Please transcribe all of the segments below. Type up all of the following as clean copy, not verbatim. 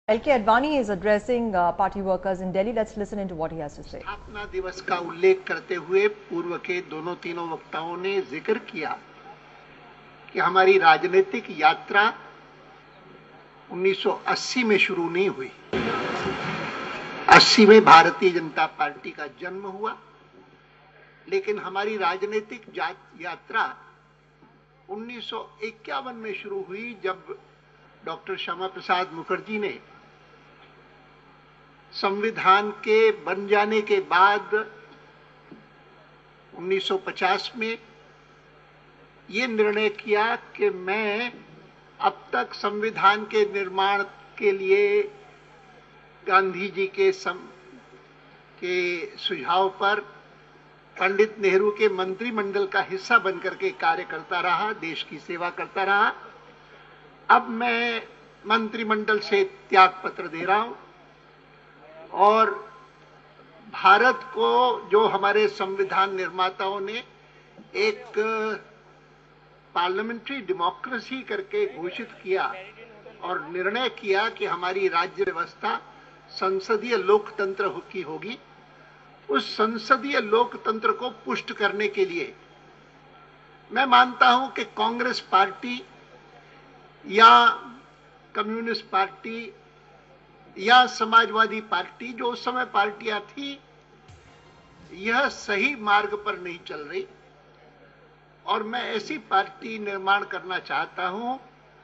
LK Advani is addressing party workers in Delhi. Let's listen into what he has to say. स्थापना दिवस का उल्लेख करते हुए पूर्व के दोनों तीनों वक्ताओं ने जिक्र किया कि हमारी राजनीतिक यात्रा 1980 में शुरू नहीं हुई। 80 में भारतीय जनता पार्टी का जन्म हुआ, लेकिन हमारी राजनीतिक यात्रा 1951 में शुरू हुई, जब डॉक्टर श्यामा प्रसाद मुखर्जी ने संविधान के बन जाने के बाद 1950 में ये निर्णय किया कि मैं अब तक संविधान के निर्माण के लिए गांधी जी के सुझाव पर पंडित नेहरू के मंत्रिमंडल का हिस्सा बनकर के कार्य करता रहा, देश की सेवा करता रहा। अब मैं मंत्रिमंडल से त्याग पत्र दे रहा हूं और भारत को, जो हमारे संविधान निर्माताओं ने एक पार्लियामेंट्री डेमोक्रेसी करके घोषित किया और निर्णय किया कि हमारी राज्य व्यवस्था संसदीय लोकतंत्र की होगी, उस संसदीय लोकतंत्र को पुष्ट करने के लिए मैं मानता हूं कि कांग्रेस पार्टी या कम्युनिस्ट पार्टी या समाजवादी पार्टी, जो उस समय पार्टियां थी, यह सही मार्ग पर नहीं चल रही और मैं ऐसी पार्टी निर्माण करना चाहता हूं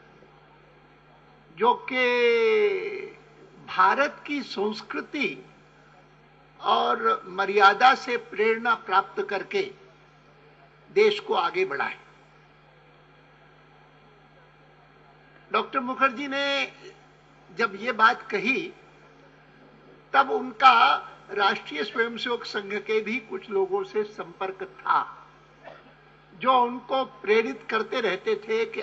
जो कि भारत की संस्कृति और मर्यादा से प्रेरणा प्राप्त करके देश को आगे बढ़ाए। डॉक्टर मुखर्जी ने जब ये बात कही, तब उनका राष्ट्रीय स्वयंसेवक संघ के भी कुछ लोगों से संपर्क था, जो उनको प्रेरित करते रहते थे कि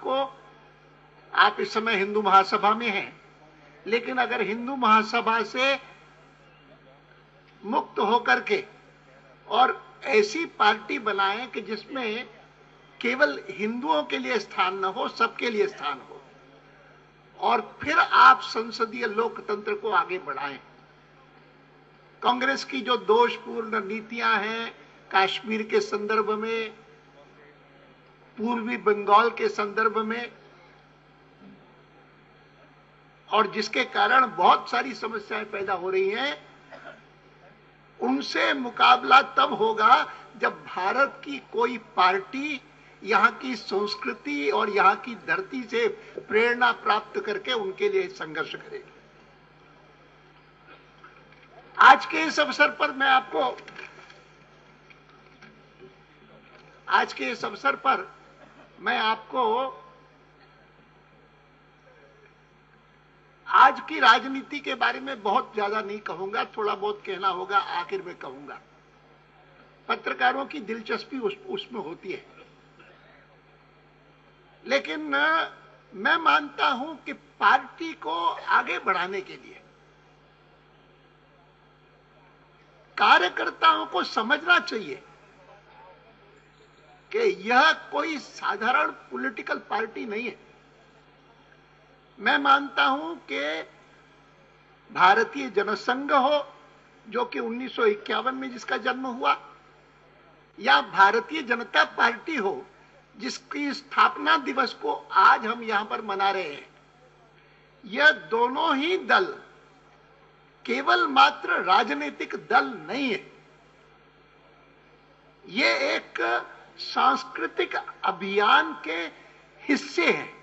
आप इस समय हिंदू महासभा में हैं, लेकिन अगर हिंदू महासभा से मुक्त होकर के और ऐसी पार्टी बनाएं कि जिसमें केवल हिंदुओं के लिए स्थान न हो, सबके लिए स्थान हो, और फिर आप संसदीय लोकतंत्र को आगे बढ़ाएं। कांग्रेस की जो दोषपूर्ण नीतियां हैं कश्मीर के संदर्भ में, पूर्वी बंगाल के संदर्भ में, और जिसके कारण बहुत सारी समस्याएं पैदा हो रही हैं, उनसे मुकाबला तब होगा जब भारत की कोई पार्टी यहाँ की संस्कृति और यहाँ की धरती से प्रेरणा प्राप्त करके उनके लिए संघर्ष करेगी। आज के इस अवसर पर मैं आपको आज की राजनीति के बारे में बहुत ज्यादा नहीं कहूंगा, थोड़ा बहुत कहना होगा, आखिर में कहूंगा। पत्रकारों की दिलचस्पी उसमें होती है, लेकिन मैं मानता हूं कि पार्टी को आगे बढ़ाने के लिए कार्यकर्ताओं को समझना चाहिए कि यह कोई साधारण पॉलिटिकल पार्टी नहीं है। मैं मानता हूं कि भारतीय जनसंघ हो, जो कि 1951 में जिसका जन्म हुआ, या भारतीय जनता पार्टी हो, जिसकी स्थापना दिवस को आज हम यहां पर मना रहे हैं, यह दोनों ही दल केवल मात्र राजनीतिक दल नहीं है, ये एक सांस्कृतिक अभियान के हिस्से हैं।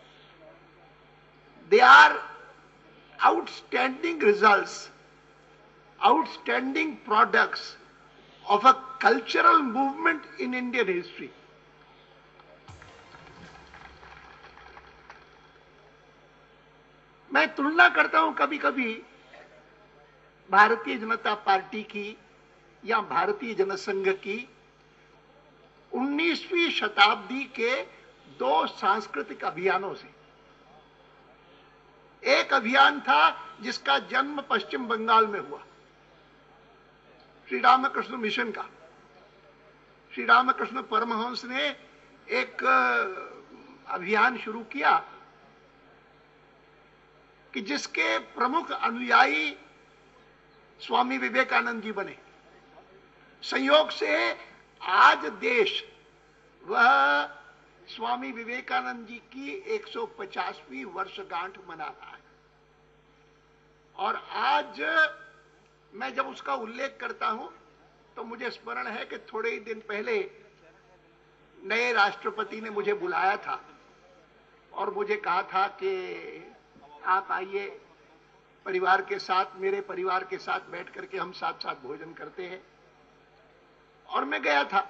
They are outstanding results, outstanding products of a cultural movement in Indian history. मैं तुलना करता हूं कभी कभी भारतीय जनता पार्टी की या भारतीय जनसंघ की 19वीं शताब्दी के दो सांस्कृतिक अभियानों से। एक अभियान था जिसका जन्म पश्चिम बंगाल में हुआ, श्री रामकृष्ण मिशन का। श्री रामकृष्ण परमहंस ने एक अभियान शुरू किया कि जिसके प्रमुख अनुयायी स्वामी विवेकानंद जी बने। संयोग से आज देश वह स्वामी विवेकानंद जी की 150वीं वर्षगांठ मना रहा है। और आज मैं जब उसका उल्लेख करता हूं तो मुझे स्मरण है कि थोड़े ही दिन पहले नए राष्ट्रपति ने मुझे बुलाया था और मुझे कहा था कि आप आइए परिवार के साथ, मेरे परिवार के साथ बैठ करके हम साथ साथ भोजन करते हैं। और मैं गया था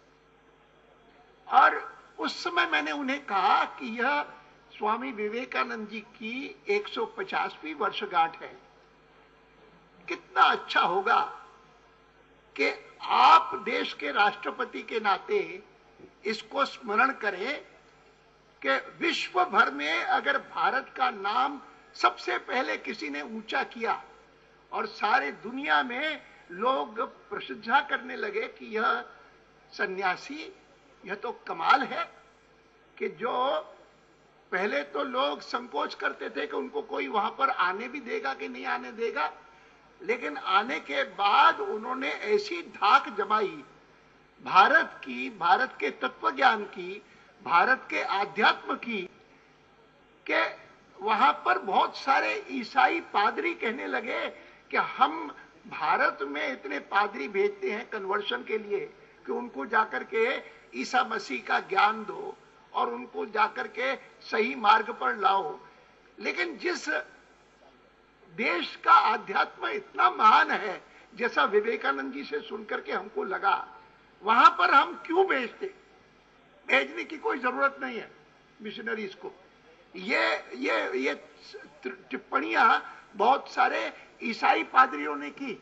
और उस समय मैंने उन्हें कहा कि यह स्वामी विवेकानंद जी की 150वीं वर्षगांठ है। कितना अच्छा होगा कि आप देश के राष्ट्रपति के नाते इसको स्मरण करें कि विश्व भर में अगर भारत का नाम सबसे पहले किसी ने ऊंचा किया और सारे दुनिया में लोग प्रशंसा करने लगे कि यह सन्यासी, यह तो कमाल है कि जो पहले तो लोग संकोच करते थे कि उनको कोई वहां पर आने भी देगा कि नहीं आने देगा, लेकिन आने के बाद उन्होंने ऐसी धाक जमाई भारत की, भारत के तत्व ज्ञान की, भारत के आध्यात्म की, कि वहां पर बहुत सारे ईसाई पादरी कहने लगे कि हम भारत में इतने पादरी भेजते हैं कन्वर्शन के लिए कि उनको जाकर के ईसा मसीह का ज्ञान दो और उनको जाकर के सही मार्ग पर लाओ। लेकिन जिस देश का आध्यात्म इतना महान है, जैसा विवेकानंद जी से सुनकर के हमको लगा, वहां पर हम क्यों भेजते? भेजने की कोई जरूरत नहीं है मिशनरीज को। ये टिप्पणियां बहुत सारे ईसाई पादरियों ने की।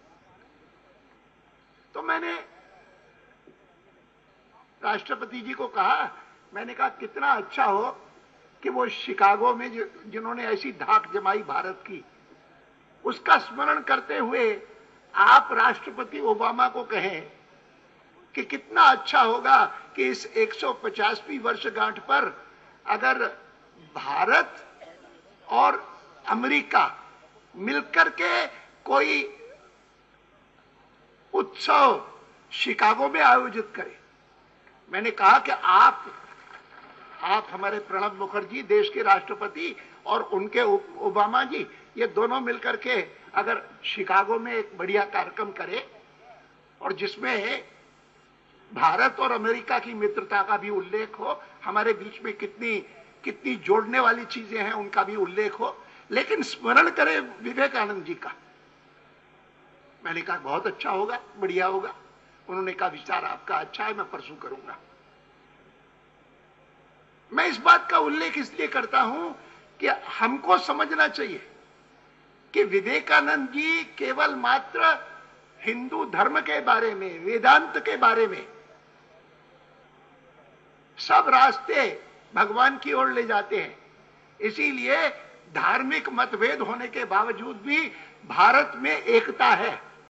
तो मैंने राष्ट्रपति जी को कहा, मैंने कहा कितना अच्छा हो कि वो शिकागो में जिन्होंने ऐसी धाक जमाई भारत की, उसका स्मरण करते हुए आप राष्ट्रपति ओबामा को कहें कि कितना अच्छा होगा कि इस 150वीं वर्षगांठ पर अगर भारत और अमेरिका मिलकर के कोई उत्सव शिकागो में आयोजित करे। मैंने कहा कि आप हमारे प्रणब मुखर्जी देश के राष्ट्रपति और उनके ओबामा जी, ये दोनों मिलकर के अगर शिकागो में एक बढ़िया कार्यक्रम करें और जिसमें भारत और अमेरिका की मित्रता का भी उल्लेख हो, हमारे बीच में कितनी जोड़ने वाली चीजें हैं उनका भी उल्लेख हो, लेकिन स्मरण करें विवेकानंद जी का। मैंने कहा बहुत अच्छा होगा, बढ़िया होगा। उन्होंने कहा विचार आपका अच्छा है, मैं परसों करूंगा। मैं इस बात का उल्लेख इसलिए करता हूं कि हमको समझना चाहिए कि विवेकानंद जी केवल मात्र हिंदू धर्म के बारे में, वेदांत के बारे में, सब रास्ते भगवान की ओर ले जाते हैं। इसीलिए धार्मिक मतभेद होने के बावजूद भी भारत में एकता है।